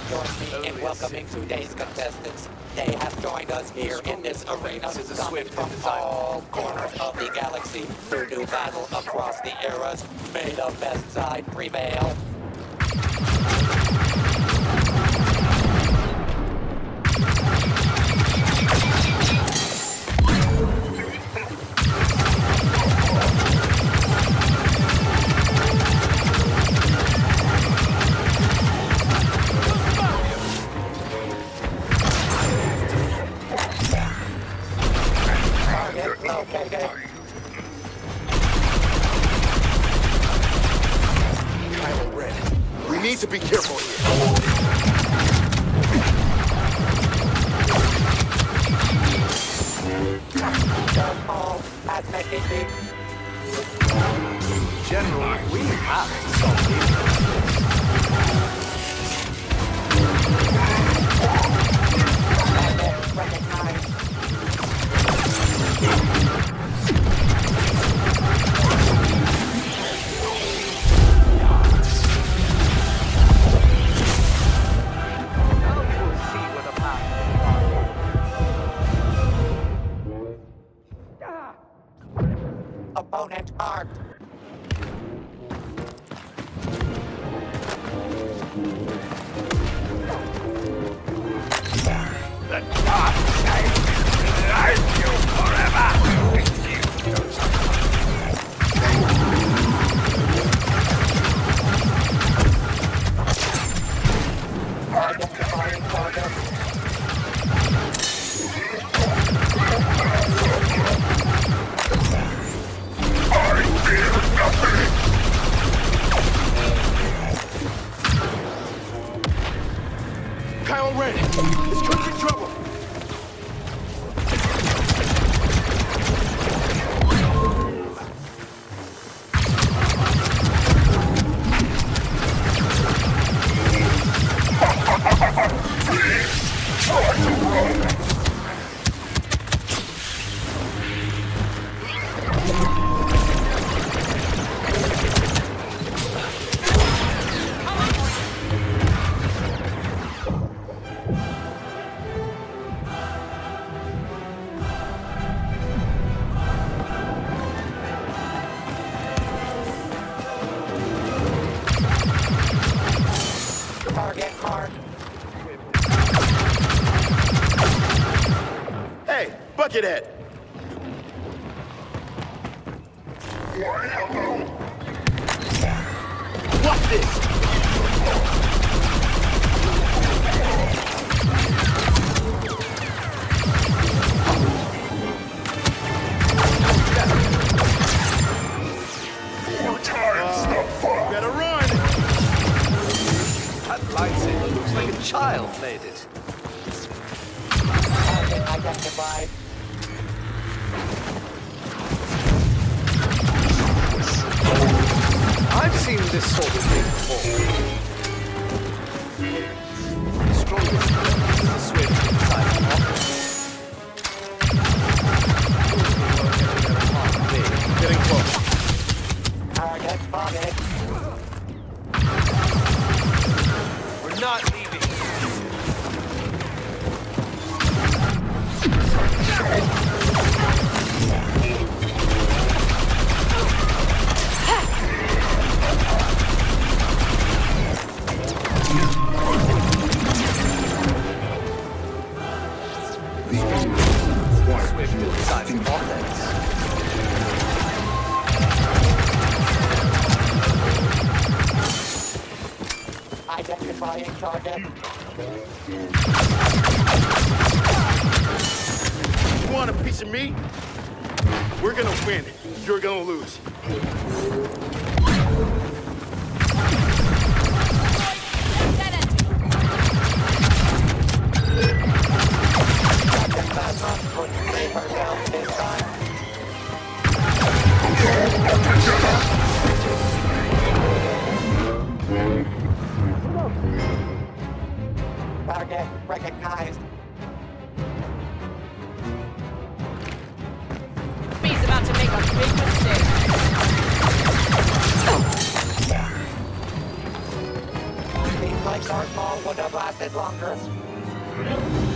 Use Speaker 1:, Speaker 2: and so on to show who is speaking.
Speaker 1: Join me in welcoming today's contestants. They have joined us here in this arena, coming from all corners of the galaxy to do battle across the eras. May the best side prevail.
Speaker 2: Kylo Ren, we need to be careful here.
Speaker 3: General, we have to stop these.
Speaker 1: Opponent armed.
Speaker 4: The dark side will light you forever with you.
Speaker 1: Identifying target.
Speaker 2: Kylo Ren, this could be trouble.
Speaker 1: Target marked.
Speaker 2: Hey, Buckethead. What's this? Better run.
Speaker 3: That lightsaber looks like a child made it.
Speaker 1: Target identified.
Speaker 3: I've seen this sort of thing before. Strongest is a switch inside the office.
Speaker 2: Getting close.
Speaker 1: Target spotted.
Speaker 3: We're not leaving. Swift inside the offense.
Speaker 1: Identifying target.
Speaker 2: You want a piece of me? We're gonna win. You're gonna lose.
Speaker 1: Save ourselves this time. Target recognized.
Speaker 5: He's about to make a big mistake.
Speaker 1: The like Darth Maul would have lasted longer.